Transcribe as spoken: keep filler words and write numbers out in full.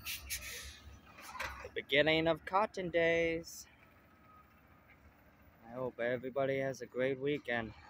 The beginning of cotton days. I hope everybody has a great weekend.